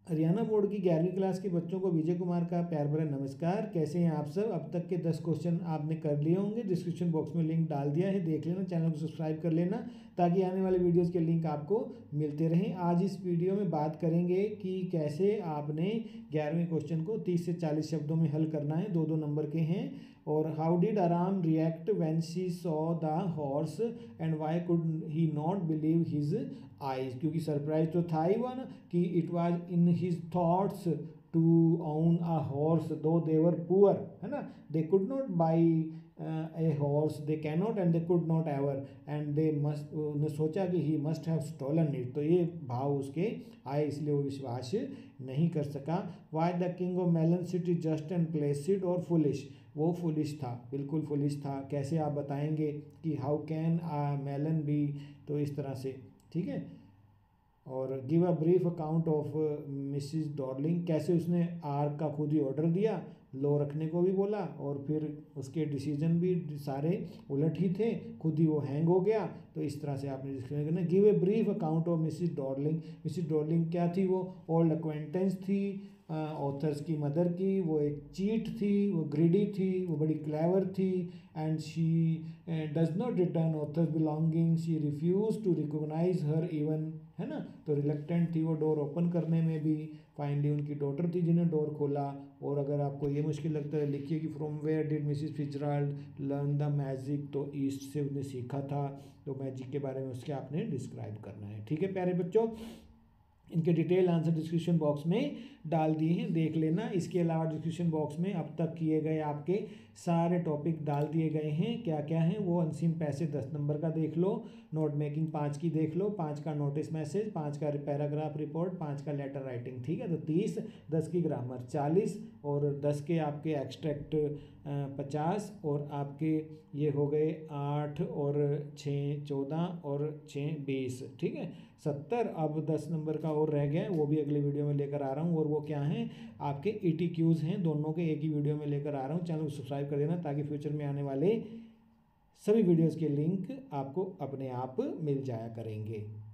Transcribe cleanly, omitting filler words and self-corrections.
Haryana board की 11वीं class के बच्चों को विजय कुमार का प्यार भरा नमस्कार। कैसे हैं आप सब? अब तक के 10 क्वेश्चन आपने कर लिए होंगे। डिस्क्रिप्शन बॉक्स में लिंक डाल दिया है, देख लेना, चैनल को सब्सक्राइब कर लेना ताकि आने वाले वीडियोस के लिंक आपको मिलते रहें। आज इस वीडियो में बात करेंगे कि कैसे आपने 11वें क्वेश्चन को 30 से 40 शब्दों में हल करना है। 2-2 नंबर के हैं। और how did Aram react when she saw the horse and why could he not believe his eyes. क्योंकि सरप्राइज तो था ही वह ना कि it was in his thoughts to own a horse though they were poor, है ना। They could not buy a horse, they can not and they could not ever and they must, उन्हें सोचा कि he must have stolen it. तो ये भाव उसके आए, इसलिए वो विश्वास नहीं कर सका। Why the king of Melon City just and placid और फुलिश। वो फुलिश था, बिल्कुल फुलिश था। कैसे आप बताएंगे कि how can a melon be, तो इस तरह से, ठीक है। और give a brief account of Mrs Darling. कैसे उसने आर का खुद ही ऑर्डर दिया, लो रखने को भी बोला, और फिर उसके डिसीजन भी सारे उलट ही थे, खुद ही वो हैंग हो गया। तो इस तरह से आपने डिस्क्राइब करना। Give a brief account of Mrs Darling. Mrs Darling क्या थी? वो ओल्ड अक्वेंटेंस थी ऑथर्स की मदर की। वो एक चीट थी, वो ग्रीडी थी, वो बड़ी क्लेवर थी। And she does not return author's belonging, she refuse to recognise her even, है ना। तो रिलक्टेंट थी वो डोर ओपन करने में भी। फाइनली उनकी डॉटर थी जिन्हें डोर खोला। और अगर आपको ये मुश्किल लगता है, लिखिए कि from where did Mrs Fitzgerald learn the magic. तो ईस्ट से उन्हें सीखा था। तो मैजिक के बारे में उसके आपने डिस्क्राइब करना है। ठीक है प्यारे बच्चों, इनके डिटेल आंसर डिस्क्रिप्शन बॉक्स में डाल दिए हैं, देख लेना। इसके अलावा डिस्क्रिप्शन बॉक्स में अब तक किए गए आपके सारे टॉपिक डाल दिए गए हैं। क्या क्या हैं वो? अनसीन पैसे 10 नंबर का देख लो, नोट मेकिंग 5 की देख लो, 5 का नोटिस मैसेज, 5 का पैराग्राफ रिपोर्ट, 5 का लेटर राइटिंग, ठीक है। तो 30, 10 की ग्रामर 40 और 10 के आपके एक्सट्रैक्ट 50 और आपके ये हो गए 8 और 6 14 और 6 20, ठीक है 70। अब 10 नंबर का और रह गया है, वो भी अगले वीडियो में लेकर आ रहा हूँ। और वो क्या हैं? आपके ETQs हैं, दोनों के एक ही वीडियो में लेकर आ रहा हूँ। चैनल को सब्सक्राइब कर देना ताकि फ्यूचर में आने वाले सभी वीडियोज़ के लिंक आपको अपने आप मिल जाया करेंगे।